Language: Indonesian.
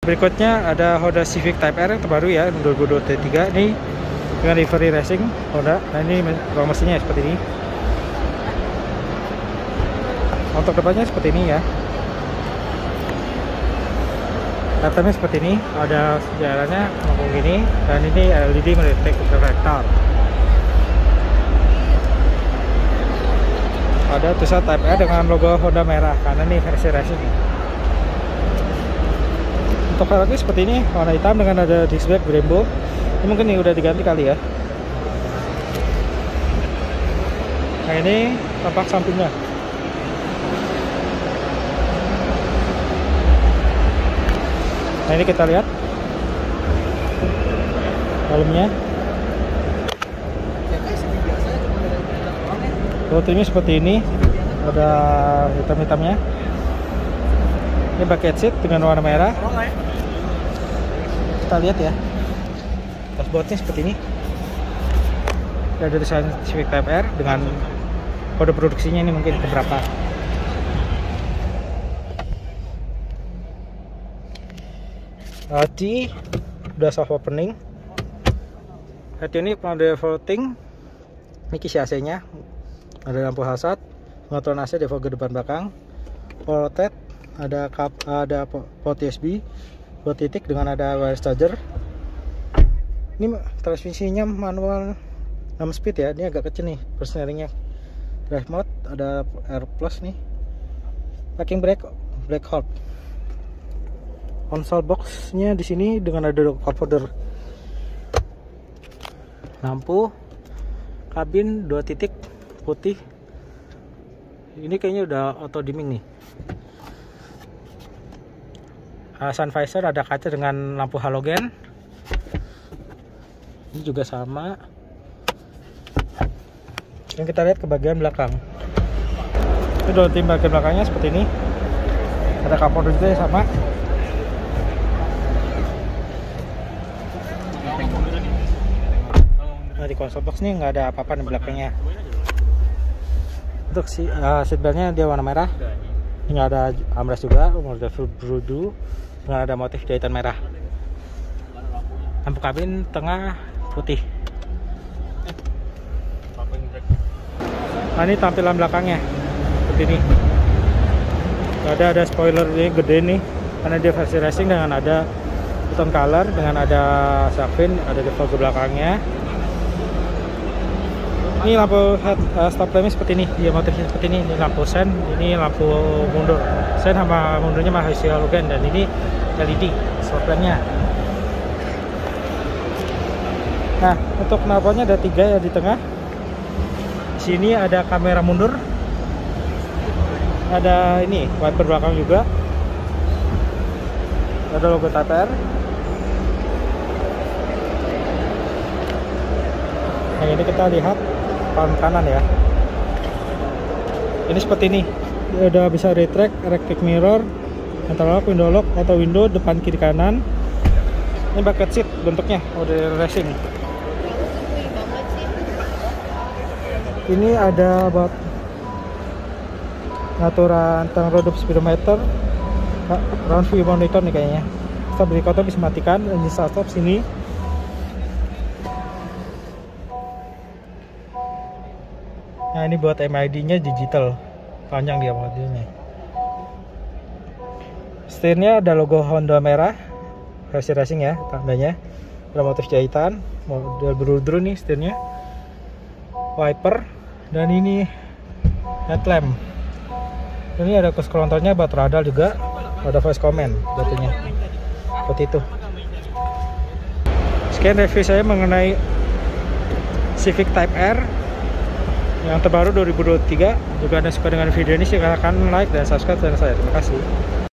Berikutnya ada Honda Civic Type R yang terbaru ya, 2023 ini dengan livery racing Honda. Nah ini ruang mesinnya seperti ini. Untuk depannya seperti ini ya. Datanya seperti ini, ada jalannya ngomong gini, dan ini LED medetek reflektor. Ada tulisan Type R dengan logo Honda merah karena ini versi racing. Untuk velgnya seperti ini, warna hitam dengan ada disc brake Brembo. Ini mungkin udah diganti kali ya. Nah ini tampak sampingnya. Nah ini kita lihat dalamnya. Ini seperti ini, ada hitam-hitamnya. Ini bucket seat dengan warna merah. Kita lihat ya, dashboardnya seperti ini. Ada desain Civic Type R dengan kode produksinya ini mungkin keberapa. Hati udah soft opening. Hati ini mode floating. Ini kisi AC-nya. Ada lampu hazard, pengaturan AC di fog depan belakang, rotate, ada port USB 2 titik dengan ada wireless charger. Ini transmisinya manual 6 speed ya, ini agak kecil nih steeringnya. Drive mode, ada Air Plus nih. Parking brake, brake hold. Console box-nya di sini dengan ada cup holder. Lampu kabin 2 titik putih. Ini kayaknya udah auto dimming nih. Sun visor ada kaca dengan lampu halogen. Ini juga sama. Dan kita lihat ke bagian belakang. Ini tim bagian belakangnya seperti ini. Ada cup holder juga sama. Nah di console box nih nggak ada apa-apa di belakangnya. Untuk seatbeltnya dia warna merah. Ini ada armrest juga, model full brudu dengan ada motif jahitan merah. Lampu kabin tengah putih. Nah ini tampilan belakangnya seperti ini. Ada spoiler ini gede nih, karena dia versi racing dengan ada button color, dengan ada shark fin, ada di logo belakangnya. Ini lampu stop lampnya seperti ini, dia motifnya seperti ini. Ini lampu sen, ini lampu mundur. Sen sama mundurnya masih halogen, dan ini LED stop lampnya. Nah, untuk knalpotnya ada 3 ya di tengah. Di sini ada kamera mundur. Ada ini wiper belakang juga. Ada logo Type R. Nah, ini kita lihat palm kanan ya. Ini seperti ini. Dia udah bisa retract, electric mirror, anti-lock, window lock, atau window depan kiri kanan. Ini bucket seat bentuknya, model racing. Ini ada buat pengaturan tentang road speedometer, round view monitor nih kayaknya. Stop recorder bisa matikan, engine stop sini. Nah ini buat MID-nya digital, panjang dia modelnya. Setirnya ada logo Honda merah, versi racing ya, tandanya. Ada motif jahitan, model berudru nih setirnya. Wiper, dan ini headlamp. Ini ada cruise controlnya, buat radar juga, ada voice command jatuhnya. Seperti itu. Sekian review saya mengenai Civic Type R yang terbaru 2023. Jika Anda suka dengan video ini, silakan like dan subscribe channel saya. Terima kasih.